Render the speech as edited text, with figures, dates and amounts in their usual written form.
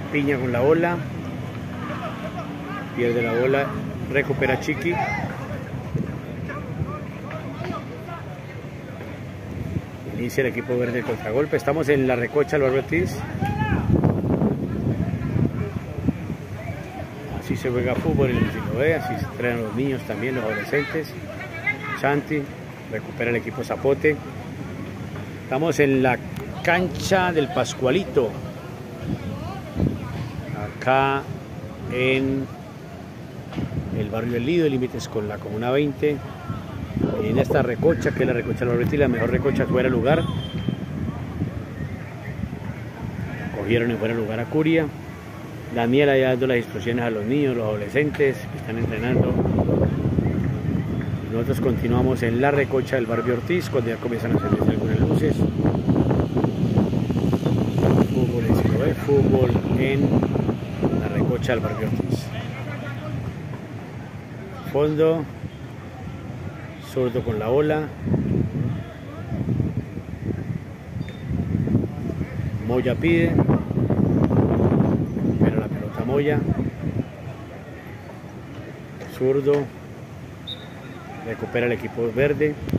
Piña con la bola, pierde la bola, recupera Chiqui. Inicia el equipo verde el contragolpe. Estamos en la recocha del Barrio Ortiz. Así se juega fútbol en el Siloé, así se entrenan los niños también, los adolescentes. Chanti, recupera el equipo Zapote. Estamos en la cancha del Pascualito, acá en el barrio El Lido, límites con la Comuna 20. En esta recocha, que es la recocha del Barrio Ortiz, la mejor recocha fuera de lugar. Cogieron en fuera de lugar a Curia. Daniela ya dando las instrucciones a los niños, los adolescentes que están entrenando. Y nosotros continuamos en la recocha del Barrio Ortiz, cuando ya comienzan a encenderse algunas luces. Fútbol en Siloé, fútbol en la recocha del Barrio Ortiz. Fondo, Zurdo con la bola. Moya pide. Pero la pelota Moya. Zurdo. Recupera el equipo verde.